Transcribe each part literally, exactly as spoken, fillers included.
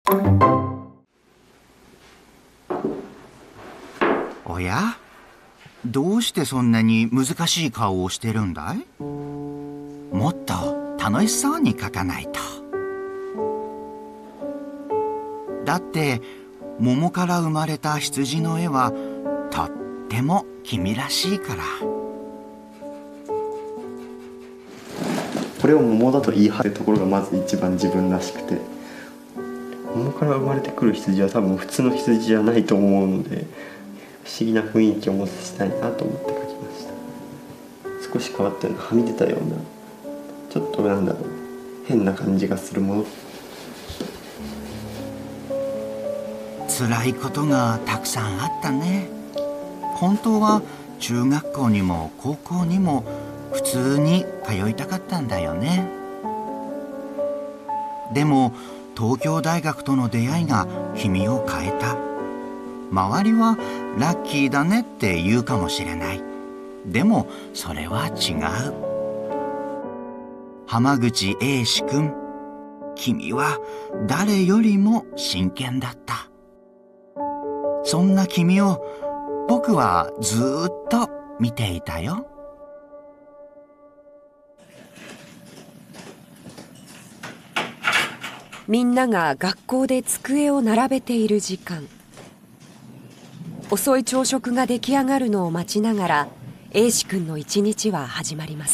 おや、どうしてそんなに難しい顔をしてるんだい？もっと楽しそうに描かないと。だって桃から生まれた羊の絵はとっても君らしいから。 これを桃だと言い張るところがまず一番自分らしくて、桃から生まれてくる羊は多分普通の羊じゃないと思うので、不思議な雰囲気を持たせたいなと思って描きました。少し変わったような、はみ出たような、ちょっとなんだろう、変な感じがするもの。 辛いことがたくさんあったね。本当は中学校にも高校にも普通に通いたかったんだよね。でも東京大学との出会いが君を変えた。周りはラッキーだねって言うかもしれない。でもそれは違う。浜口英志くん、君は誰よりも真剣だった。そんな君を僕はずーっと見ていたよ。 みんなが学校で机を並べている時間、遅い朝食が出来上がるのを待ちながら英志くんの一日は始まります。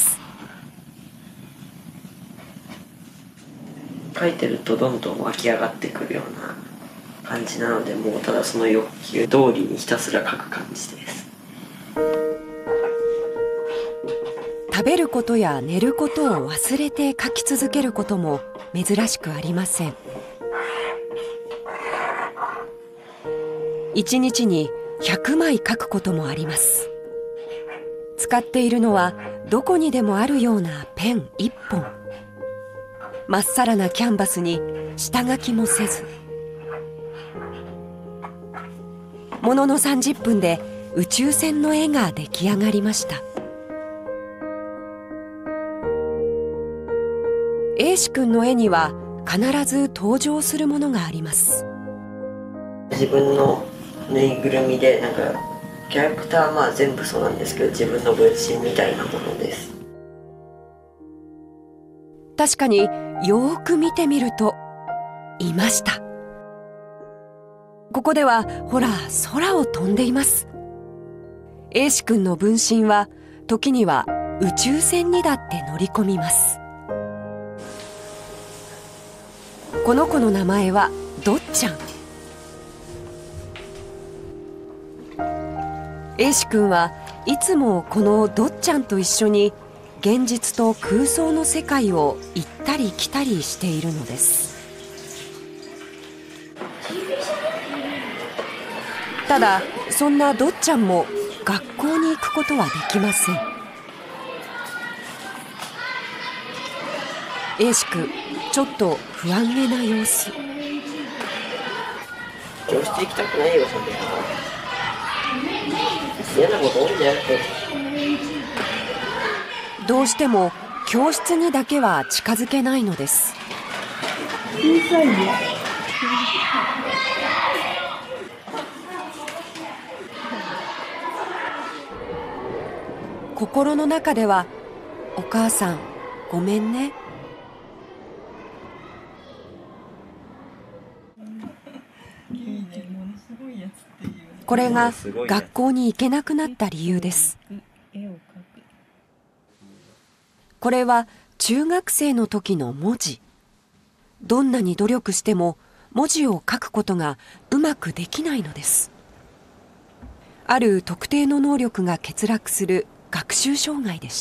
書いてるとどんどん湧き上がってくるような感じなので、もうただその欲求通りにひたすら書く感じです。 食べることや寝ることを忘れて書き続けることも珍しくありません。一日にひゃくまい書くこともあります。使っているのはどこにでもあるようなペン一本。まっさらなキャンバスに下書きもせず、もののさんじゅっぷんで宇宙船の絵が出来上がりました。英志くんの絵には必ず登場するものがあります。 自分のぬいぐるみで、なんかキャラクターはまあ全部そうなんですけど、自分の分身みたいなものです。 確かによーく見てみるといました。ここではほら、空を飛んでいます。英志くんの分身は時には宇宙船にだって乗り込みます。この子の名前はどっちゃん。英志くんはいつもこのどっちゃんと一緒に現実と空想の世界を行ったり来たりしているのです。ただそんなどっちゃんも学校に行くことはできません。英志くん、ちょっと不安げな様子。 教室行きたくないよ、そんな。嫌なこと多いんだよって。 どうしても教室にだけは近づけないのです。 小さいよ。 心の中では、お母さんごめんね。これが学校に行けなくなった理由です。これは中学生の時の文字。どんなに努力しても文字を書くことがうまくできないのです。ある特定の能力が欠落する学習障害でした。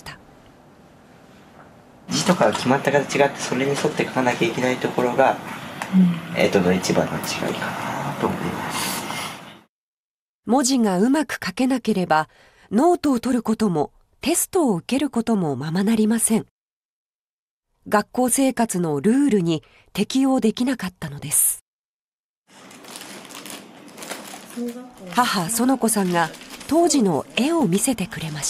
字とか決まった形があって、それに沿って書かなきゃいけないところが、うん、えっとの一番の違いかなと思います。 文字がうまく書けなければ、ノートを取ることもテストを受けることもままなりません。学校生活のルールに適応できなかったのです。母園子さんが当時の絵を見せてくれました。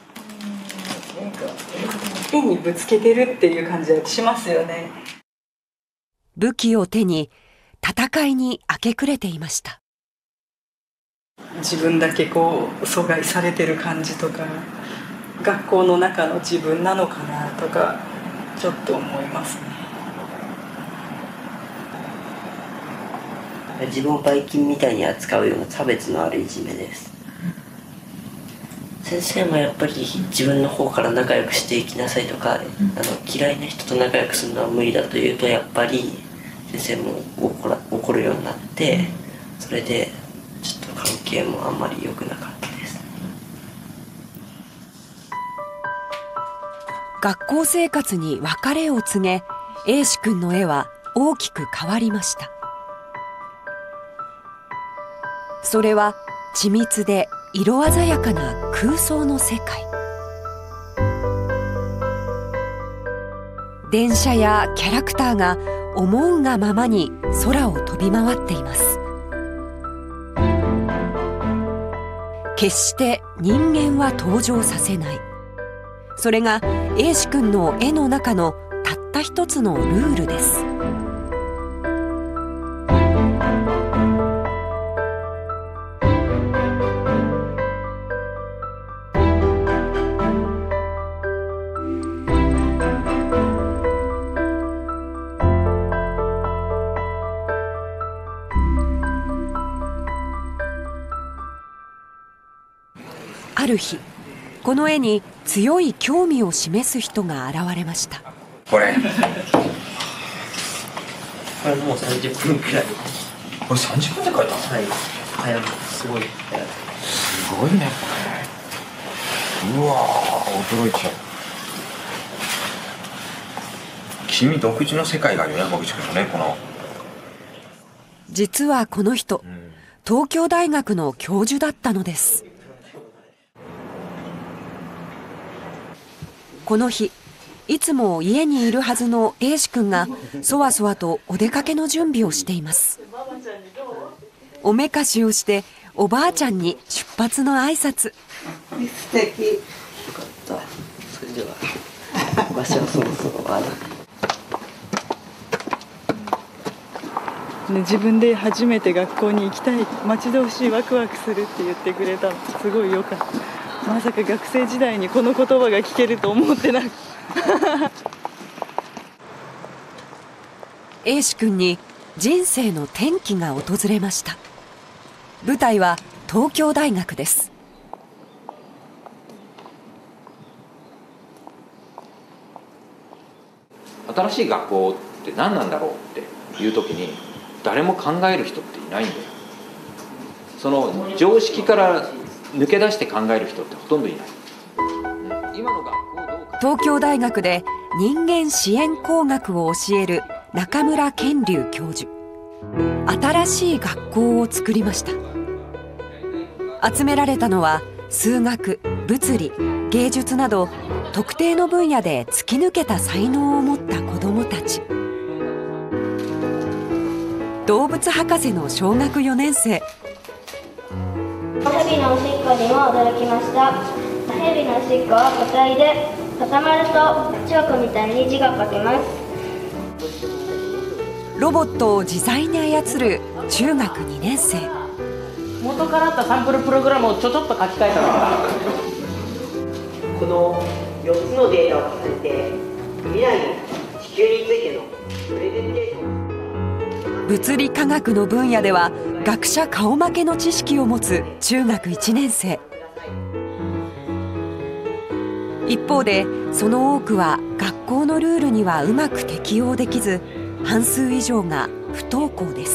絵にぶつけてるっていう感じがしますよね。 武器を手に戦いに明け暮れていました。 自分だけこう阻害されてる感じとか、学校の中の自分なのかなとかちょっと思いますね。 自分をバイキンみたいに扱うような差別のあるいじめです。先生もやっぱり自分の方から仲良くしていきなさいとか、あの嫌いな人と仲良くするのは無理だというと、やっぱり先生も怒ら怒るようになって、それでちょっと関係もあんまり良くなかったです。 学校生活に別れを告げ、英志くんの絵は大きく変わりました。それは緻密で色鮮やかな空想の世界。電車やキャラクターが思うがままに空を飛び回っています。決して人間は登場させない。それが英志くんの絵の中のたった一つのルールです。ある日、この絵に強い興味を示す人が現れました。 これこれもうさんじゅっぷんくらい。 これさんじゅっぷんで描いたの？ はい。早くすごい。 すごいねこれ。うわー、驚いちゃう。君独自の世界があるよね、山口君のね、この。 実はこの人、東京大学の教授だったのです。この日、いつも家にいるはずの英志くんがそわそわとお出かけの準備をしています。おめかしをしておばあちゃんに出発の挨拶。 素敵。よかった。それでは場所はそろそろある。 ね、自分で初めて学校に行きたい、待ち遠しい、ワクワクするって言ってくれたのすごい良かった。まさか学生時代にこの言葉が聞けると思ってなく英志くんに人生の転機が訪れました。舞台は東京大学です。 新しい学校って何なんだろうっていう時に誰も考える人っていないんだよ。その常識から抜け出して考える人ってほとんどいない。今の学校をどうか。 東京大学で人間支援工学を教える中村健龍教授。新しい学校を作りました。集められたのは数学、物理、芸術など特定の分野で突き抜けた才能を持った子どもたち。動物博士の小学よねん生。 蛇のおしっこにも驚きました。蛇のおしっこは固体で、固まるとチョークみたいに字が書けます。 ロボットを自在に操る中学にねん生。 元からあったサンプルプログラムをちょちょっと書き換えたのが、 このよっつのデータを重ねて未来の地球についてのプレゼンテーション。 物理科学の分野では学者顔負けの知識を持つ中学いちねん生。一方でその多くは学校のルールにはうまく適応できず、半数以上が不登校です。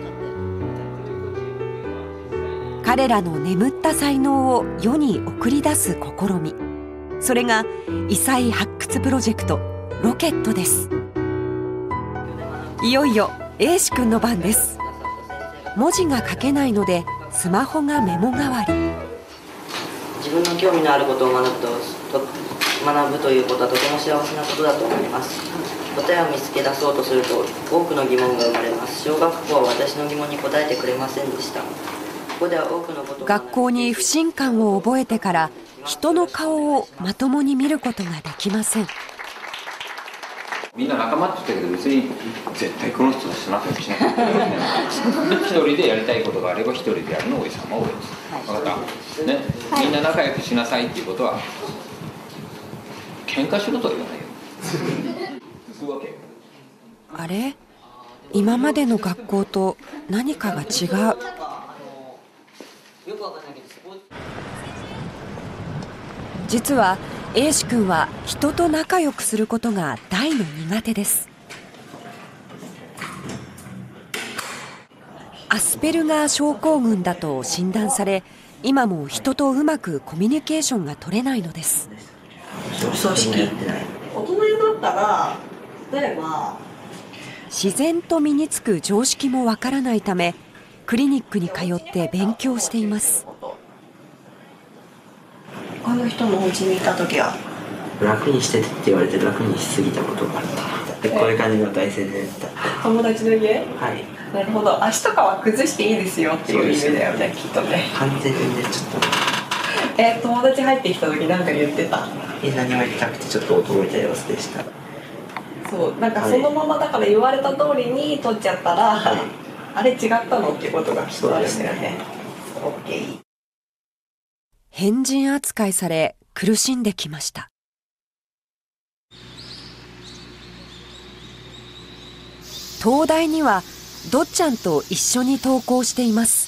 彼らの眠った才能を世に送り出す試み、それが異才発掘プロジェクトロケットです。いよいよ英志くんの番です。文字が書けないのでスマホがメモ代わり。 自分の興味のあることを学ぶと、と学ぶということはとても幸せなことだと思います。答えを見つけ出そうとすると多くの疑問が生まれます。小学校は私の疑問に答えてくれませんでした。ここでは多くのことを学校に不信感を覚えてから人の顔をまともに見ることができません。 みんな仲間って言ったけど、別に絶対この人として仲良くしなきゃいけない一人でやりたいことがあれば一人でやるのがおじさまは多いです。分かった、ね、みんな仲良くしなさいっていうことは喧嘩しろとは言わないよそういうわけ。 あれ、今までの学校と何かが違う。実は英志くんは人と仲良くすることが大の苦手です。アスペルガー症候群だと診断され、今も人とうまくコミュニケーションが取れないのです。 葬式大人になったら、例えば自然と身につく常識もわからないため、クリニックに通って勉強しています。 他の人のお家にいた時は楽にしててって言われて楽にしすぎたことがあったで、こういう感じの体勢でやった。 友達の家？ はい。 なるほど。足とかは崩していいですよっていう意味だよね、きっとね。 完全にね、ちょっとえ友達入ってきた時何か言ってた？ え何も言ってなくてちょっと驚いた様子でした。 そう、なんかそのままだから言われた通りに取っちゃったら、はい、あれ違ったのっていうことがきっとあるんだよね。オッケー。 変人扱いされ苦しんできました。東大にはどっちゃんと一緒に登校しています。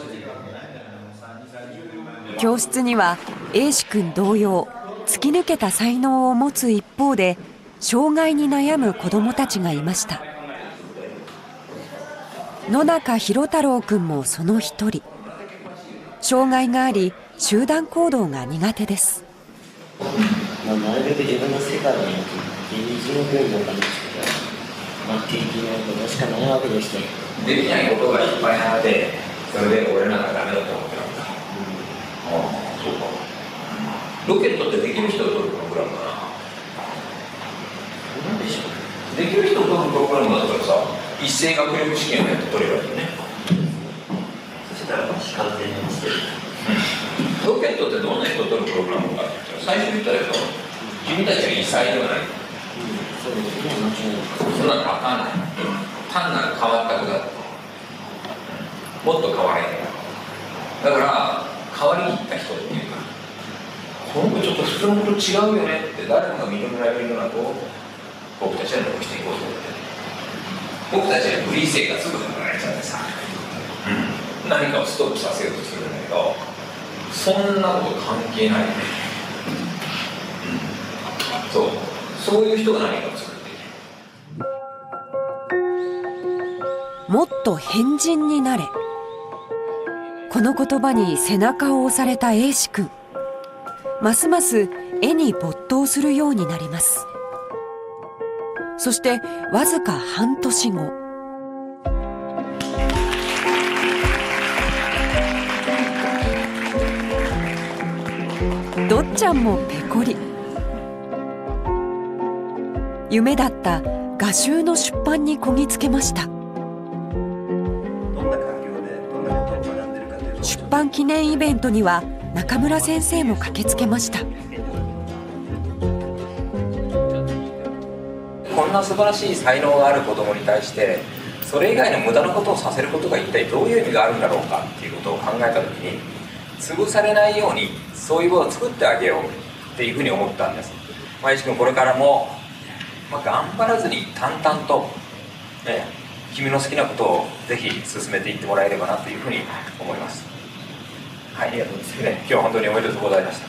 教室には英志くん同様、突き抜けた才能を持つ一方で障害に悩む子どもたちがいました。野中弘太郎くんもその一人。障害があり集団行動が苦手です。 まあ、なるべく自分の世界に自分の分の感じとか、まあ、経験のことしかないわけですね。 できないことがいっぱいあって、それで俺なんかダメだと思ってたんだ。うん、ああ、そうか。ロケットってできる人を取るプログラムだな。なんでしょう。できる人を取るプログラムだったらさ、一斉学力試験をやって取ればいいよね。 そしたら完全にしてる。 ロケットってどんな人を取るプログラムかって言ったら、最初言ったけど、君たちは異彩ではない。 そうですね、もちろん。 そんなの分かんない。単なる変わった子だと。もっと変われんだ。だから、変わりに行った人っていうか、この子ちょっと普通の子と違うよねって誰もが認められるような子を僕たちは残していこうと思ってる。僕たちはフリー生活すぐ離れちゃってさ、うん、何かをストップさせようとするんだけど、そんなこと関係ないよね、うん、そうそういう人が何かを作っている。もっと変人になれ。この言葉に背中を押された英志くん、ますます絵に没頭するようになります。そしてわずか半年後、どっちゃんもペコリ。夢だった画集の出版にこぎつけました。出版記念イベントには中村先生も駆けつけました。 こんな素晴らしい才能がある子供に対してそれ以外の無駄なことをさせることが一体どういう意味があるんだろうかっていうことを考えた時に、潰されないようにそういうものを作ってあげようっていうふうに思ったんです。まあ、石君これからも、まあ、頑張らずに淡々と、ね、君の好きなことをぜひ進めていってもらえればなというふうに思います。はい、ありがとうございます。ね、今日は本当におめでとうございました。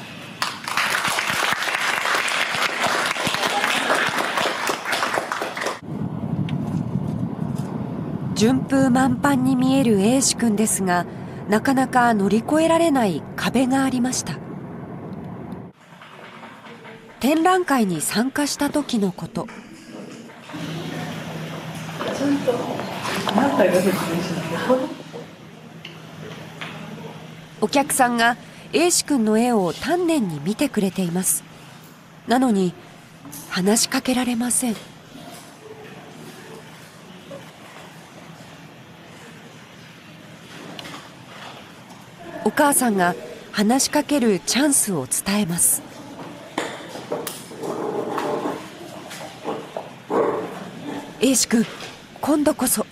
順風満帆に見える英志くんですが、なかなか乗り越えられない壁がありました。展覧会に参加した時のこと。 ちゃんと何回か説明しない。 お客さんが英志くんの絵を丹念に見てくれています。なのに話しかけられません。お母さんが話しかけるチャンスを伝えます。 英志君、今度こそ。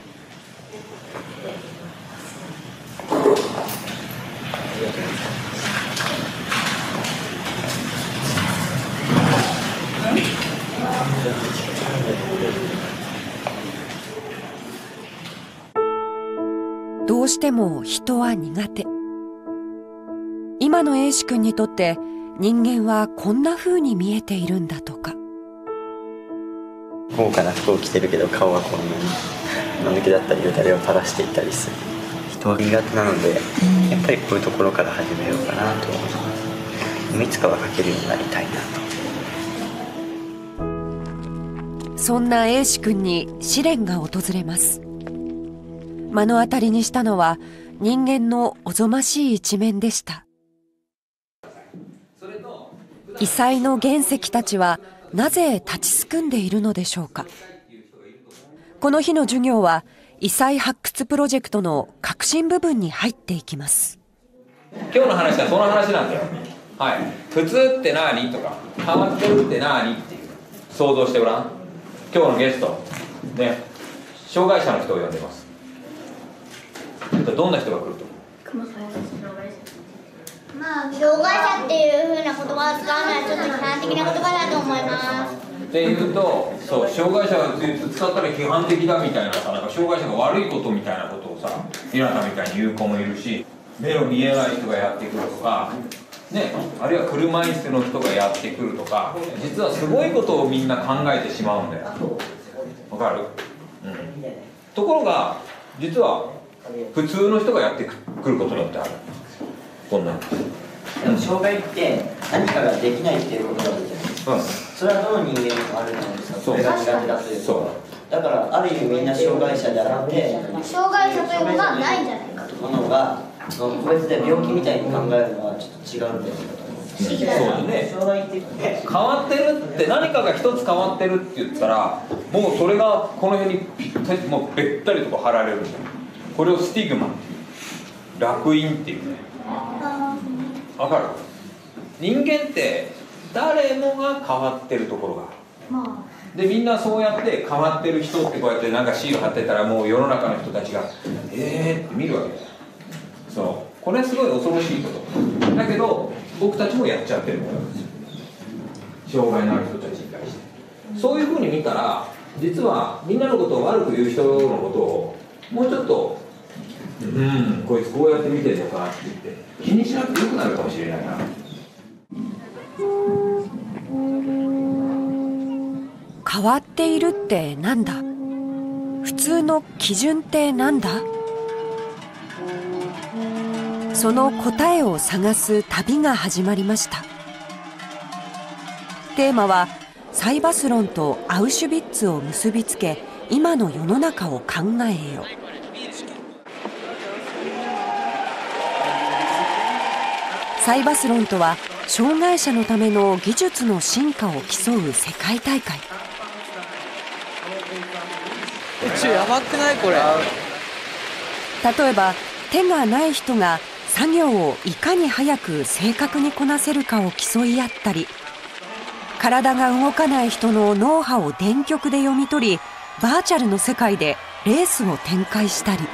どうしても人は苦手。今の英志君にとって人間はこんな風に見えているんだとか。 豪華な服を着てるけど顔はこんなに間抜けだったりよだれを垂らしていたりする人は苦手なので、やっぱりこういうところから始めようかなと思います。いつかは描けるようになりたいなと。 そんな英志君に試練が訪れます。目の当たりにしたのは人間のおぞましい一面でした。異彩の原石たちはなぜ立ちすくんでいるのでしょうか。この日の授業は異彩発掘プロジェクトの核心部分に入っていきます。 今日の話はその話なんだよ。はい、普通って何とか変わってるって何っていう想像してごらん。今日のゲストね、障害者の人を呼んでます。どんな人が来ると？ まあ、障害者っていう風な言葉を使うのはちょっと批判的な言葉だと思います。 っていうと、そう、障害者が使ったら批判的だみたいなさ、なんか障害者が悪いことみたいなことをさ、ひなたみたいに言う子もいるし、目の見えない人がやってくるとか、ね、あるいは車椅子の人がやってくるとか、実はすごいことをみんな考えてしまうんだよ。わかる？うん。ところが実は普通の人がやってくることによってある。こんな。 でも障害って何かができないっていうことがあるじゃないですか。うん、それはどの人間にもあるじゃないですか。それが苦手だということは。だからある意味みんな障害者であって、 障害者というのがないんじゃないかと。 ものが個別で病気みたいに考えるのはちょっと違うんじゃないかと思うんです。 そうだね。障害って変わってるって何かが一つ変わってるって言ったら、もうそれがこの辺にぴったりもうべったりと貼られるんだよ。これをスティグマっていう、烙印っていうね。わかる？人間って誰もが変わってるところがある。でみんなそうやって変わってる人ってこうやってなんかシール貼ってたらもう世の中の人たちがえーって見るわけだよ。そうこれはすごい恐ろしいことだけど僕たちもやっちゃってることなんですよ。障害のある人たちに対してそういうふうに見たら実はみんなのことを悪く言う人のことをもうちょっとうんこいつこうやって見てるのかなって言って気にしなくてよくなるかもしれないな。 変わっているってなんだ？普通の基準ってなんだ？その答えを探す旅が始まりました。テーマはサイバスロンとアウシュビッツを結びつけ今の世の中を考えよ。サイバスロンとは障害者のための技術の進化を競う世界大会。 宇宙やばくないこれ。 例えば手がない人が作業をいかに早く正確にこなせるかを競い合ったり、体が動かない人の脳波を電極で読み取りバーチャルの世界でレースを展開したり、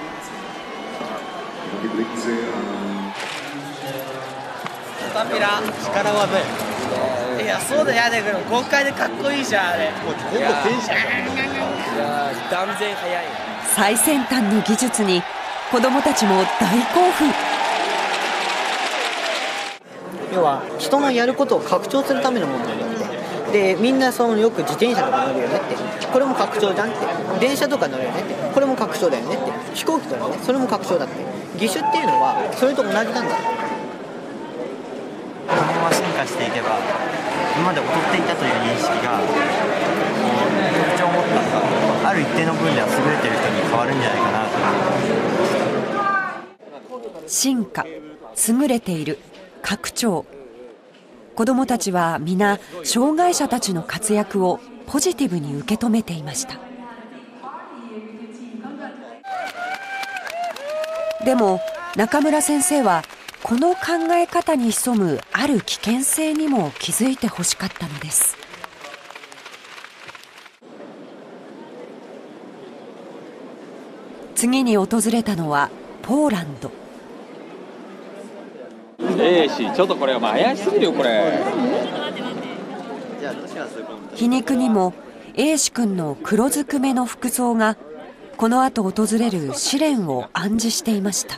タピラ力技いやそうだやだけど豪快でかっこいいじゃんあれ。もうほぼ戦車だ。断然速い。 最先端の技術に子どもたちも大興奮。 要は人のやることを拡張するためのものだよってでみんなそのよく自転車とか乗るよねってこれも拡張じゃんって電車とか乗るよねってこれも拡張だよねって飛行機とかねそれも拡張だって義手っていうのはそれと同じなんだって。 人間は進化していけば今まで劣っていたという認識が特徴を持ったある一定の分野は優れている人に変わるんじゃないかなと思います。 進化、優れている、拡張。子どもたちは皆障害者たちの活躍をポジティブに受け止めていました。でも中村先生はこの考え方に潜むある危険性にも気づいてほしかったのです。 次に訪れたのはポーランド。 ええし、ちょっとこれは怪しすぎるよこれ。 皮肉にも英志くんの黒ずくめの服装がこの後訪れる試練を暗示していました。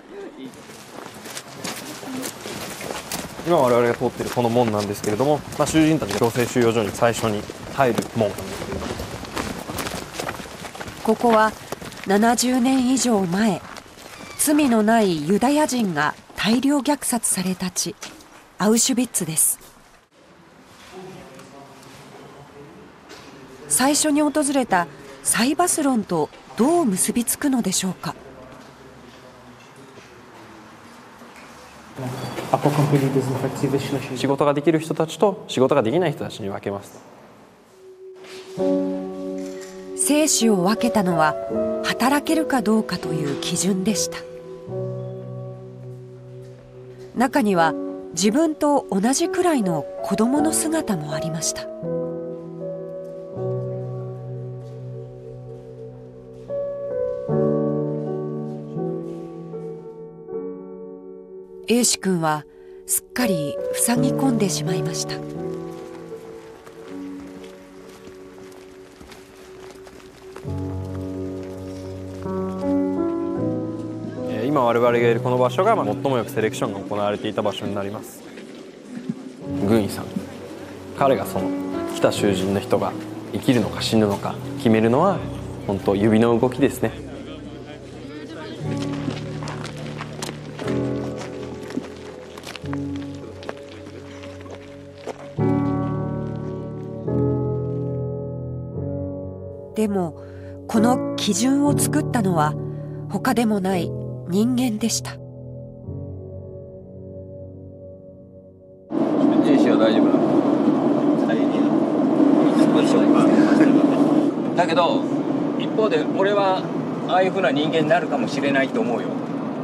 今我々が通っているこの門なんですけれども、まあ、囚人たちが強制収容所に最初に入る門。 ここはななじゅうねん以上前、罪のないユダヤ人が大量虐殺された地、アウシュビッツです。最初に訪れたサイバスロンとどう結びつくのでしょうか。 仕事ができる人たちと仕事ができない人たちに分けます。 生死を分けたのは働けるかどうかという基準でした。中には自分と同じくらいの子供の姿もありました。英志くんはすっかり塞ぎ込んでしまいました。 今我々がいるこの場所が最もよくセレクションが行われていた場所になります。軍医さん、彼がその来た囚人の人が生きるのか死ぬのか決めるのは本当指の動きですね。 でもこの基準を作ったのは他でもない人間でした。 ジェシーは大丈夫なの？だけど一方で俺はああいうふうな人間になるかもしれないと思うよ。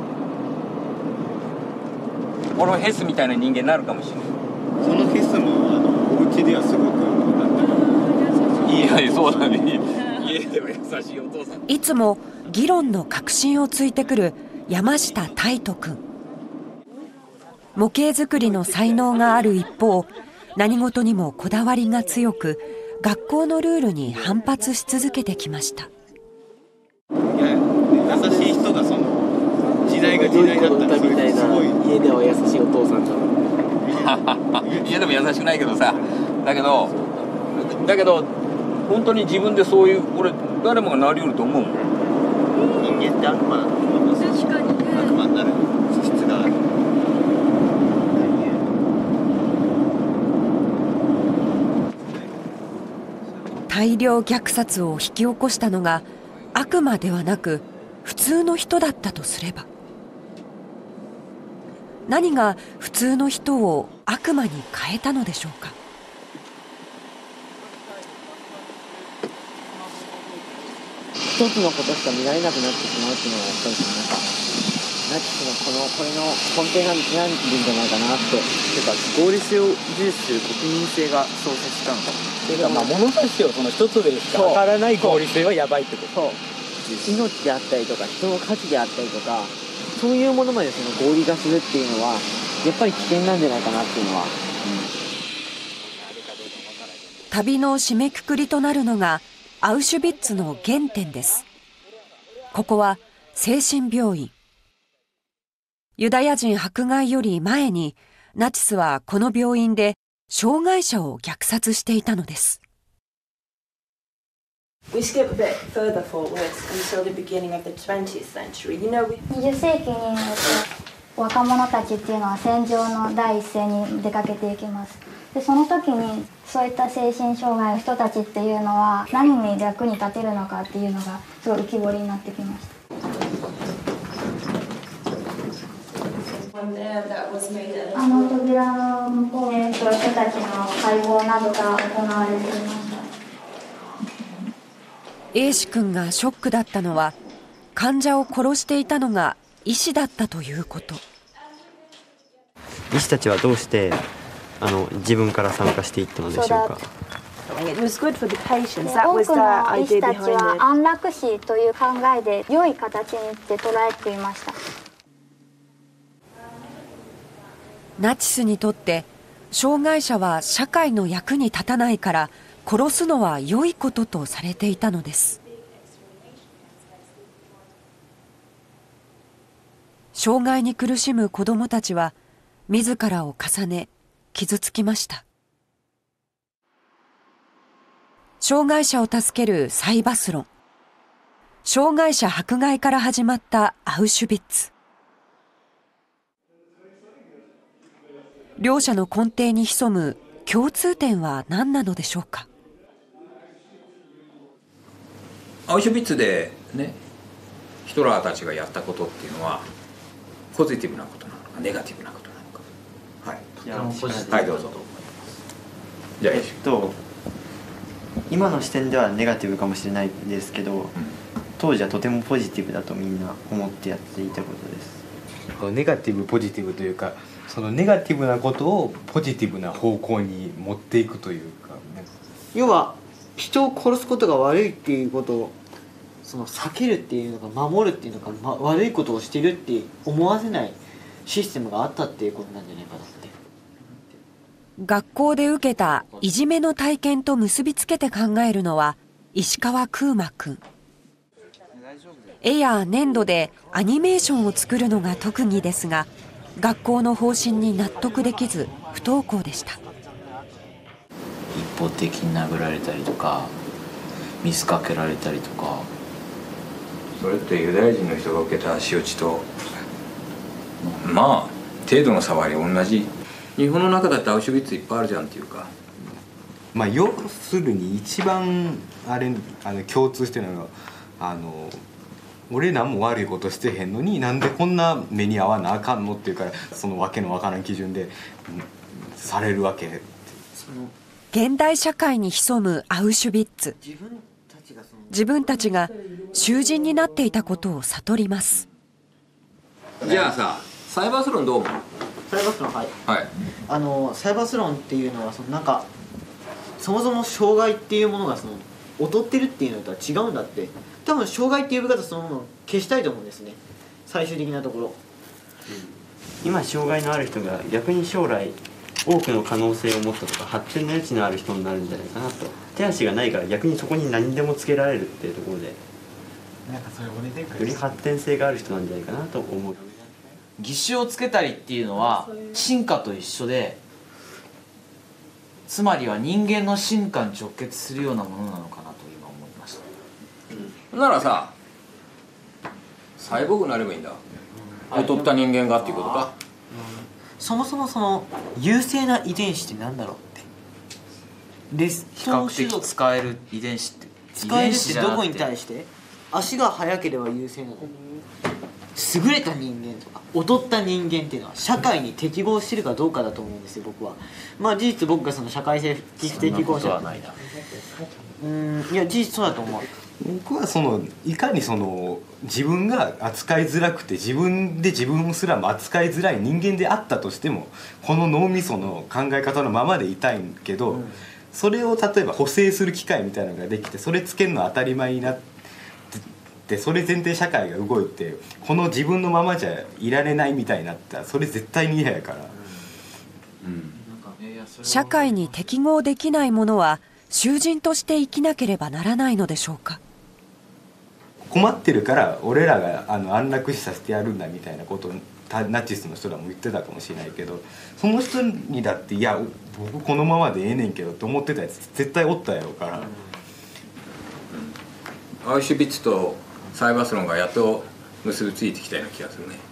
俺はヘスみたいな人間になるかもしれない。 そのヘスもあのお家ではすごくいやそうだね。家でも優しいお父さん。 いつも議論の核心をついてくる山下大斗くん。模型作りの才能がある一方、何事にもこだわりが強く、学校のルールに反発し続けてきました。 いや優しい人がその時代が時代だったらすごい家では優しいお父さんじゃん。家でも優しくないけどさ、だけどだけど本当に自分でそういう俺誰もがなりうると思うもん。 人間って悪魔だと思います。確かにね。悪魔になる素質がある。 大量虐殺を引き起こしたのが悪魔ではなく普通の人だったとすれば、何が普通の人を悪魔に変えたのでしょうか。 一つのことしか見られなくなってしまうっていうのはやっぱりなんかナチスのこのこれの根底がなんでんじゃないかなって。 てか合理性を重視する国民性が創設したのかも。 ていうかまあ物差しをその一つでしか当たらない合理性はやばいってこと。 そう命であったりとか人の価値であったりとかそういうものまでその合理化するっていうのはやっぱり危険なんじゃないかなっていうのは、うん、 旅の締めくくりとなるのがアウシュビッツの原点です。ここは精神病院。ユダヤ人迫害より前にナチスはこの病院で障害者を虐殺していたのです。 We skip a bit further forwards until the beginning of the twentieth century. You know, にじゅっ世紀に若者たちっていうのは戦場の第一線に出かけていきます。でその時にそういった精神障害の人たちっていうのは何に役に立てるのかっていうのがすごい浮き彫りになってきました。あの扉の向こうでそういう人たちの会合などが行われていました。 英志くんがショックだったのは患者を殺していたのが医師だったということ。 医師たちはどうしてあの自分から参加していったのでしょうか。 It was good for the patients. で That 多 was く the の医師 idea たち behind は it. 安楽死という考えで良い形にって捉えていました。 ナチスにとって障害者は社会の役に立たないから殺すのは良いこととされていたのです。障害に苦しむ子どもたちは自らを重ね傷つきました。障害者を助けるサイバスロン、障害者迫害から始まったアウシュビッツ。両者の根底に潜む共通点は何なのでしょうか。 アウシュビッツでね、ヒトラーたちがやったことっていうのはポジティブなことなのかネガティブなことなのか。はい。 いやポジティブはい、どうぞ。じゃあ、 えっと今の視点ではネガティブかもしれないですけど、うん、当時はとてもポジティブだとみんな思ってやっていたことです。 ネガティブポジティブというか、そのネガティブなことをポジティブな方向に持っていくというか、ね、 要は人を殺すことが悪いっていうことをその避けるっていうのか守るっていうのか、ま、悪いことをしてるって思わせないシステムがあったっていうことなんじゃないかなって。 学校で受けたいじめの体験と結びつけて考えるのは石川空馬くん。絵や粘土でアニメーションを作るのが特技ですが、学校の方針に納得できず不登校でした。 一方的に殴られたりとか見せかけられたりとか。 それってユダヤ人の人が受けた仕打ちとまあ程度の差は同じ。日本の中だってアウシュビッツいっぱいあるじゃんっていうか、 まあ要するに一番あれあの共通してるのはあの俺何も悪いことしてへんのになんでこんな目に遭わなあかんのっていうからそのわけのわからん基準で、うん、されるわけ。 現代社会に潜むアウシュビッツ。自分たちが囚人になっていたことを悟ります。 じゃあさ、サイバースロンどう思う？ サイバースロンはい、はい、あのサイバースロンっていうのはそのなんかそもそも障害っていうものがその劣ってるっていうのとは違うんだって、多分障害っていう呼び方そのものを消したいと思うんですね、最終的なところ、うん、 今障害のある人が逆に将来多くの可能性を持ったとか発展の余地のある人になるんじゃないかなと。手足がないから逆にそこに何でもつけられるっていうところでなんかそれより発展性がある人なんじゃないかなと思う。 義手をつけたりっていうのは進化と一緒で、つまりは人間の進化に直結するようなものなのかなと今思いました。 うん、ならさサイボーグになればいいんだ、うん、劣った人間がっていうことか、 うん、そもそもその優勢な遺伝子ってなんだろうってレストン種族使える遺伝子って使えるってどこに対して？足が速ければ優勢なの？優れた人間とか劣った人間っていうのは社会に適合してるかどうかだと思うんですよ、僕は。まあ事実僕がその社会性不適合者はないな。うんいや事実そうだと思う。 僕はそのいかにその自分が扱いづらくて自分で自分すらも扱いづらい人間であったとしてもこの脳みその考え方のままでいたいけど、うん、それを例えば補正する機会みたいなのができてそれつけるのは当たり前になってでそれ前提社会が動いてこの自分のままじゃいられないみたいになったらそれ絶対に嫌やから、うん、 社会に適合できないものは囚人として生きなければならないのでしょうか。 困ってるから俺らがあの安楽死させてやるんだみたいなことをナチスの人らも言ってたかもしれないけど、その人にだっていや僕このままでええねんけどって思ってたやつ絶対おったやろうから、 うん、アウシュビッツとサイバースロンがやっと結びついてきたような気がするね。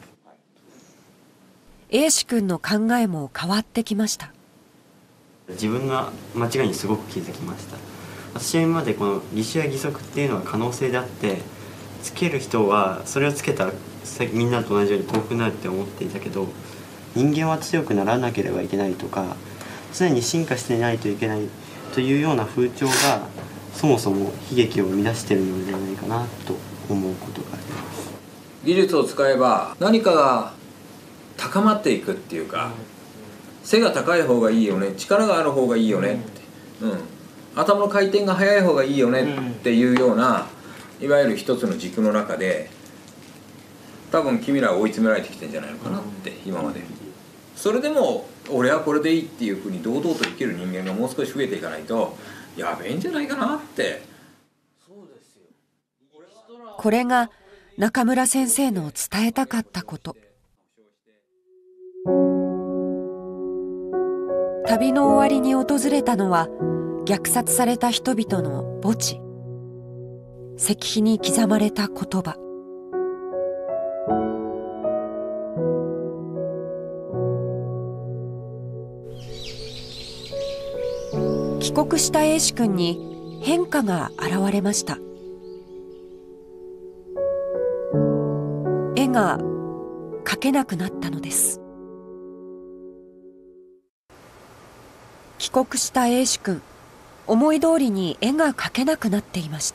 英志君の考えも変わってきました。 自分が間違いにすごく気づきました。私は今までこの義手や義足っていうのは可能性であってつける人はそれをつけたらみんなと同じように幸福になるって思っていたけど、人間は強くならなければいけないとか常に進化していないといけないというような風潮がそもそも悲劇を生み出しているのではないかなと思うことがあります。 技術を使えば何かが高まっていくっていうか、背が高い方がいいよね、力がある方がいいよねって、うん、 頭の回転が速い方がいいよねっていうような、いわゆる一つの軸の中で多分君らは追い詰められてきてんじゃないのかなって、今まで。それでも俺はこれでいいっていうふうに堂々と生きる人間がもう少し増えていかないとやべえんじゃないかなって。 これが中村先生の伝えたかったこと。旅の終わりに訪れたのは虐殺された人々の墓地。石碑に刻まれた言葉。帰国した英志くんに変化が現れました。絵が描けなくなったのです。帰国した英志くん、思い通りに絵が描けなくなっていました。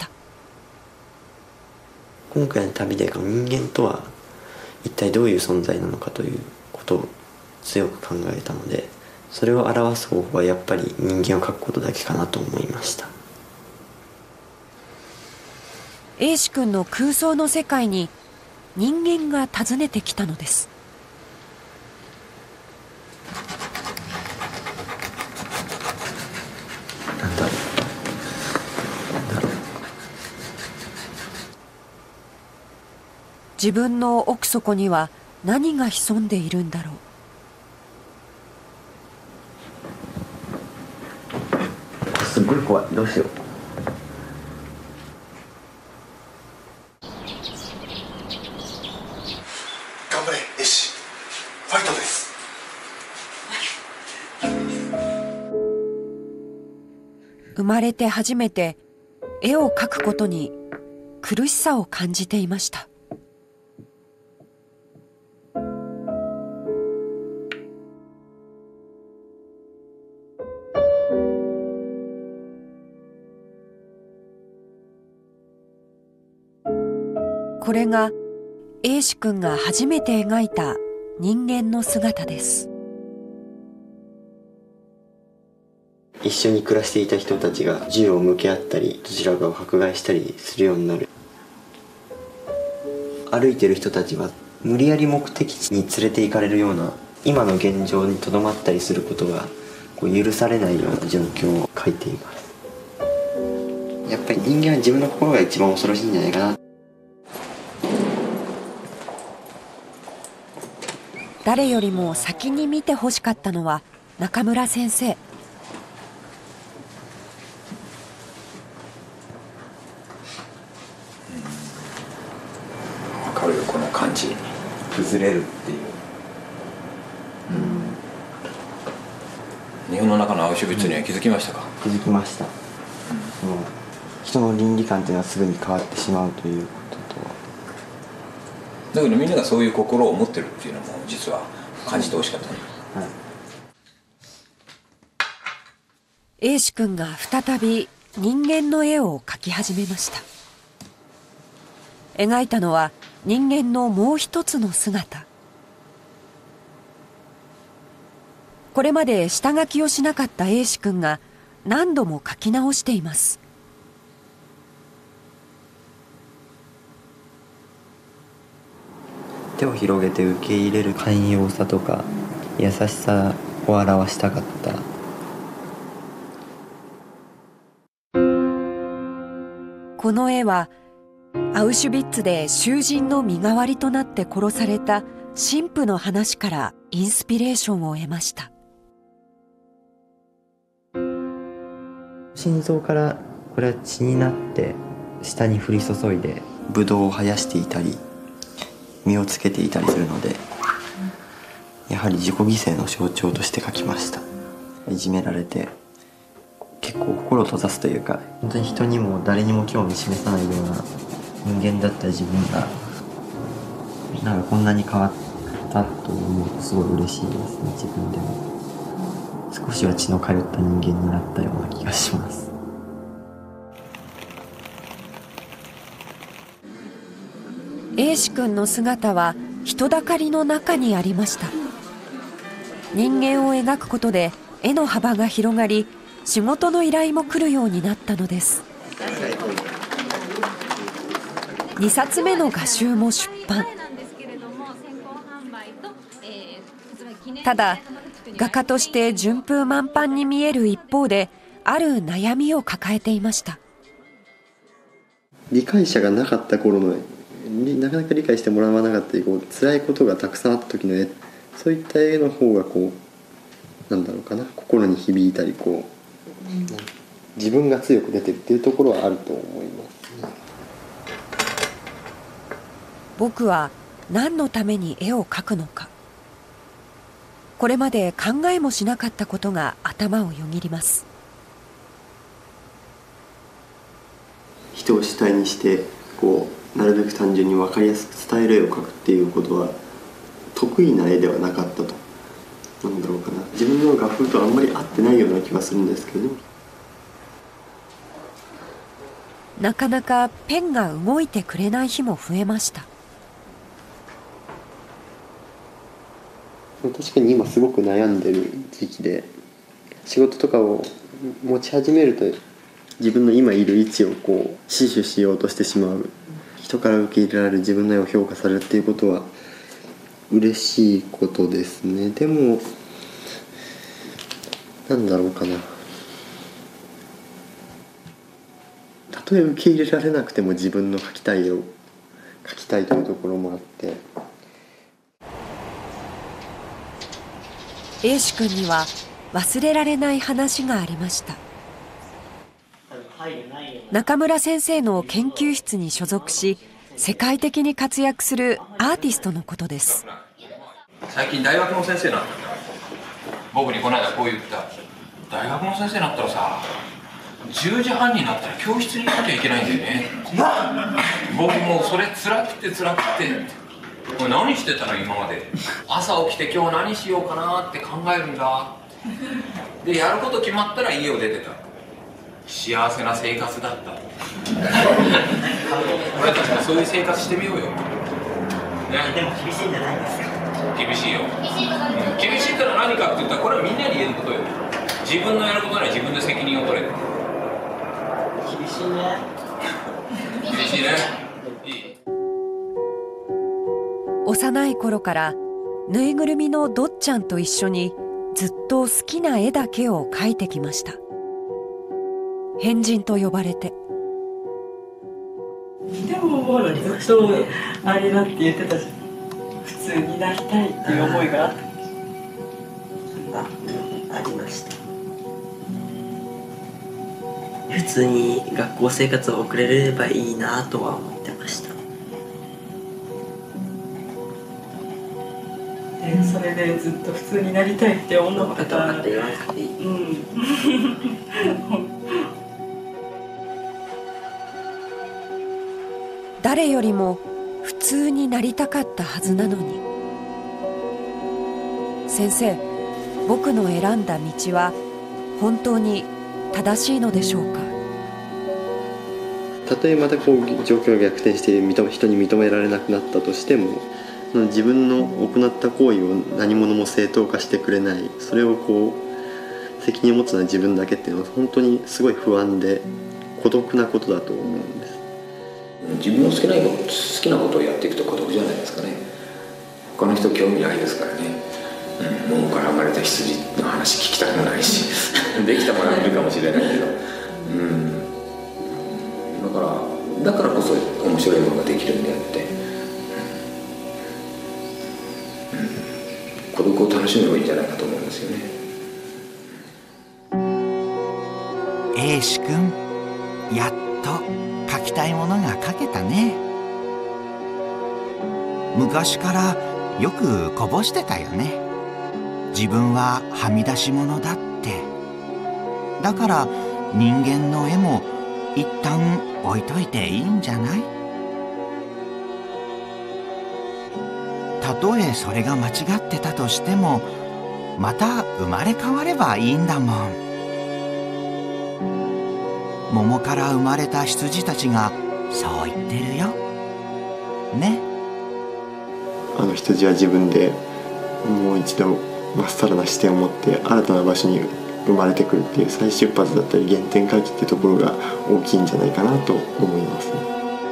今回の旅で人間とは一体どういう存在なのかということを強く考えたので、それを表す方法はやっぱり人間を描くことだけかなと思いました。 英志くんの空想の世界に人間が訪ねてきたのです。 なんだろう。なんだろう。 自分の奥底には何が潜んでいるんだろう。 すっごい怖い。どうしよう。 頑張れ、エシ。ファイトです。 生まれて初めて絵を描くことに苦しさを感じていました。これが英志くんが初めて描いた人間の姿です。 一緒に暮らしていた人たちが銃を向け合ったり、どちらかを迫害したりするようになる。歩いてる人たちは無理やり目的地に連れて行かれるような、今の現状にとどまったりすることがこう許されないような状況を描いています。やっぱり人間は自分の心が一番恐ろしいんじゃないかな。 誰よりも先に見てほしかったのは中村先生。 わかるよ、この感じ。崩れるっていう、うん、日本の中のアウシュビッツには気づきましたか？ 気づきました。その人の倫理観というのはすぐに変わってしまうということと、 だけどみんながそういう心を持ってるっていうのも実は感じてほしかったね。はい、 英志くんが再び人間の絵を描き始めました。描いたのは人間のもう一つの姿。これまで下書きをしなかった英志くんが何度も描き直しています。 手を広げて受け入れる寛容さとか優しさを表したかった。 この絵はアウシュビッツで囚人の身代わりとなって殺された神父の話からインスピレーションを得ました。 心臓からこれは血になって下に降り注いでブドウを生やしていたり実をつけていたりするので、やはり自己犠牲の象徴として描きました。いじめられて結構心を閉ざすというか、本当に人にも誰にも興味示さないような人間だった自分がなんかこんなに変わったと思うとすごい嬉しいですね。自分でも少しは血の通った人間になったような気がします。 英志くんの姿は人だかりの中にありました。人間を描くことで絵の幅が広がり、 仕事の依頼も来るようになったのです。にさつめの画集も出版。ただ画家として順風満帆に見える一方で、ある悩みを抱えていました。 理解者がなかった頃の、なかなか理解してもらわなかったり、こう辛いことがたくさんあった時の絵、そういった絵の方がこうなんだろうかな、心に響いたり、こう自分が強く出てるっていうところはあると思いますね。 僕は何のために絵を描くのか。これまで考えもしなかったことが頭をよぎります。 人を主体にしてこうなるべく単純に分かりやすく伝える絵を描くっていうことは得意な絵ではなかったと。なんだろうかな、自分の画風とあんまり合ってないような気はするんですけど、 なかなかペンが動いてくれない日も増えました。 確かに今すごく悩んでる時期で、仕事とかを持ち始めると自分の今いる位置をこう死守しようとしてしまう。人から受け入れられる自分の絵を評価されるっていうことは嬉しいことですね。でもなんだろうかな、たとえ受け入れられなくても自分の描きたい絵を描きたいというところもあって、 英志くんには忘れられない話がありました。中村先生の研究室に所属し、世界的に活躍するアーティストのことです。 最近大学の先生なんだ。僕にこの間こう言った。大学の先生になったらさ、じゅうじはんになったら教室に行かなきゃいけないんだよね。僕もうそれ辛くて辛くて。これ何してたの今まで。朝起きて今日何しようかなって考えるんだ。でやること決まったら家を出てた。幸せな生活だった。俺たちもそういう生活してみようよ。ね、 でも厳しいんじゃないですか。 厳しいよ。厳しいから何かって言ったらこれはみんなに言えることよ。自分のやることには自分で責任を取れ。 厳しいね。 厳しいね。いい。 幼い頃からぬいぐるみのどっちゃんと一緒にずっと好きな絵だけを描いてきました。変人と呼ばれて。 でも思うのにずっとあれだって言ってたじゃん。普通になりたいっていう思いがあった。 あ、ありました。普通に学校生活を送れればいいなとは思ってました。 でそれでずっと普通になりたいって思ってた。 分かった分かった、言わなくていい。うん。 誰よりも普通になりたかったはずなのに。先生、僕の選んだ道は本当に正しいのでしょうか。 たとえまたこう状況が逆転して認め人に認められなくなったとしても、自分の行った行為を何者も正当化してくれない、それをこう責任を持つのは自分だけっていうのは本当にすごい不安で孤独なことだと思うんです。 自分の好きなこと、好きなことをやっていくと孤独じゃないですかね。他の人興味ないですからね。うん、桃から生まれた羊の話聞きたくもないしできたものはいるかもしれないけど、うん、だからだからこそ面白いものができるんであって、うん、孤独を楽しめばいいんじゃないかと思うんですよね。 英志くん、やっと描きたいものが描けたね。昔からよくこぼしてたよね。自分ははみ出し物だって。だから人間の絵も一旦置いといていいんじゃない？たとえそれが間違ってたとしても、また生まれ変わればいいんだもん。桃から生まれた羊たちがそう言ってるよ。ね。 あの羊は自分でもう一度まっさらな視点を持って新たな場所に生まれてくるっていう再出発だったり原点回帰っていうところが大きいんじゃないかなと思いますね。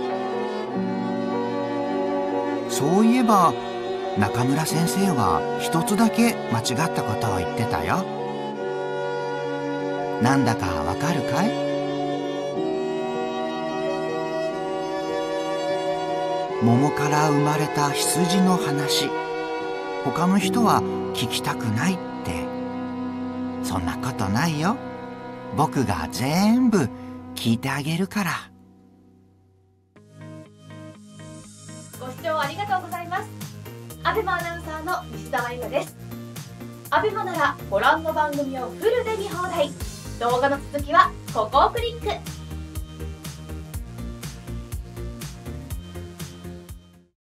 そういえば中村先生は一つだけ間違ったことを言ってたよ。なんだかわかるかい？桃から生まれた羊の話、他の人は聞きたくないって。そんなことないよ。僕が全部聞いてあげるから。 ご視聴ありがとうございます。アベマアナウンサーの西澤由美です。アベマならご覧の番組をフルで見放題。動画の続きはここをクリック。